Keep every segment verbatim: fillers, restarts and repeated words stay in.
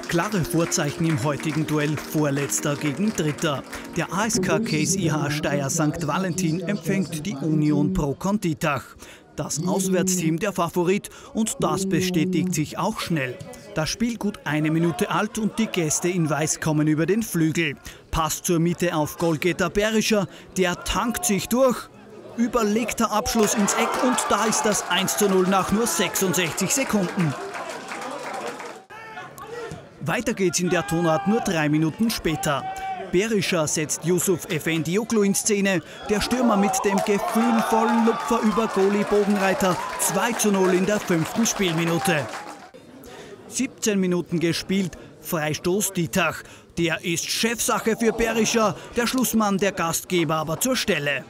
Klare Vorzeichen im heutigen Duell, Vorletzter gegen Dritter. Der A S K Case I H Steyr Sankt Valentin empfängt die Union Pro Conditach. Das Auswärtsteam der Favorit, und das bestätigt sich auch schnell. Das Spiel gut eine Minute alt und die Gäste in Weiß kommen über den Flügel. Pass zur Mitte auf Goalgetter Berischer, der tankt sich durch. Überlegter Abschluss ins Eck und da ist das eins zu null nach nur sechsundsechzig Sekunden. Weiter geht's in der Tonart nur drei Minuten später. Berischer setzt Yusuf Efendioglu in Szene. Der Stürmer mit dem gefühlvollen Lupfer über Goalie Bogenreiter. zwei zu null in der fünften Spielminute. siebzehn Minuten gespielt. Freistoß Dietach. Der ist Chefsache für Berischer. Der Schlussmann der Gastgeber aber zur Stelle.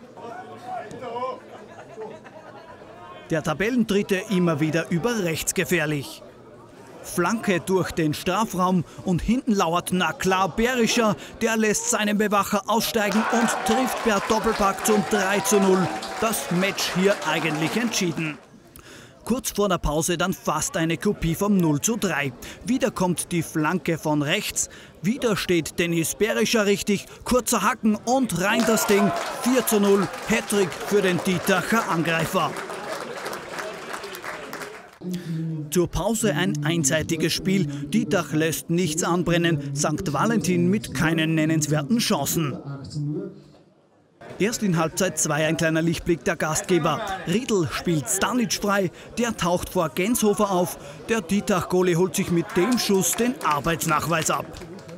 Der Tabellendritte immer wieder über rechts gefährlich. Flanke durch den Strafraum und hinten lauert na klar Berischer. Der lässt seinen Bewacher aussteigen und trifft per Doppelpack zum drei zu null. Das Match hier eigentlich entschieden. Kurz vor der Pause dann fast eine Kopie vom null zu drei. Wieder kommt die Flanke von rechts. Wieder steht Dennis Berischer richtig. Kurzer Hacken und rein das Ding. vier zu null. Hattrick für den Dietacher Angreifer. Zur Pause ein einseitiges Spiel. Dietach lässt nichts anbrennen. Sankt Valentin mit keinen nennenswerten Chancen. Erst in Halbzeit zwei ein kleiner Lichtblick der Gastgeber. Riedl spielt Stanic frei. Der taucht vor Genshofer auf. Der Dietach-Goalie holt sich mit dem Schuss den Arbeitsnachweis ab.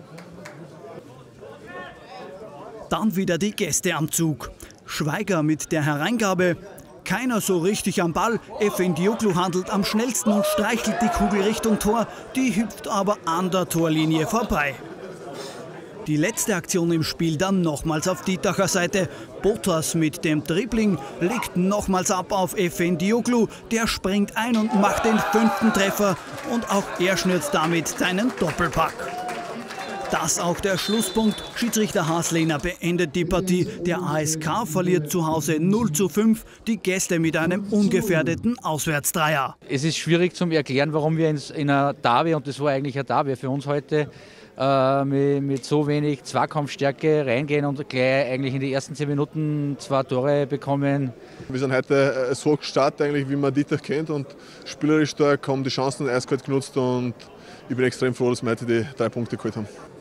Dann wieder die Gäste am Zug. Schweiger mit der Hereingabe. Keiner so richtig am Ball. Efendioglu handelt am schnellsten und streichelt die Kugel Richtung Tor. Die hüpft aber an der Torlinie vorbei. Die letzte Aktion im Spiel dann nochmals auf Dietacher Seite. Bottas mit dem Dribbling legt nochmals ab auf Efendioglu. Der springt ein und macht den fünften Treffer. Und auch er schnürt damit seinen Doppelpack. Das auch der Schlusspunkt. Schiedsrichter Haslehner beendet die Partie. Der A S K verliert zu Hause null zu fünf. Die Gäste mit einem ungefährdeten Auswärtsdreier. Es ist schwierig zu erklären, warum wir in einer Derby, und das war eigentlich ein Derby für uns heute, äh, mit, mit so wenig Zweikampfstärke reingehen und gleich eigentlich in die ersten zehn Minuten zwei Tore bekommen. Wir sind heute so gestartet, eigentlich, wie man Dietach kennt, und spielerisch stark, haben die Chancen eiskalt genutzt, und ich bin extrem froh, dass wir heute die drei Punkte geholt haben.